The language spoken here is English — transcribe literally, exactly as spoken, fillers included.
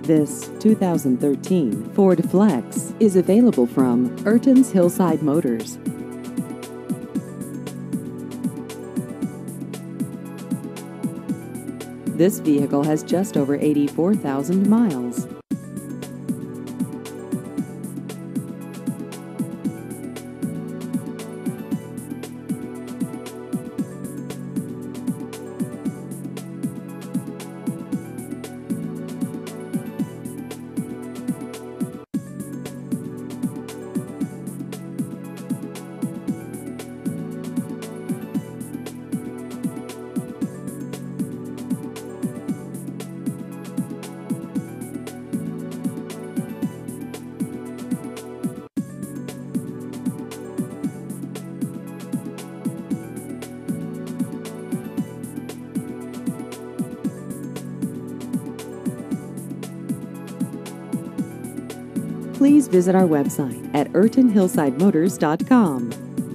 This two thousand thirteen Ford Flex is available from Ertens Hillside Motors. This vehicle has just over eighty-four thousand miles. Please visit our website at erten hillside motors dot com.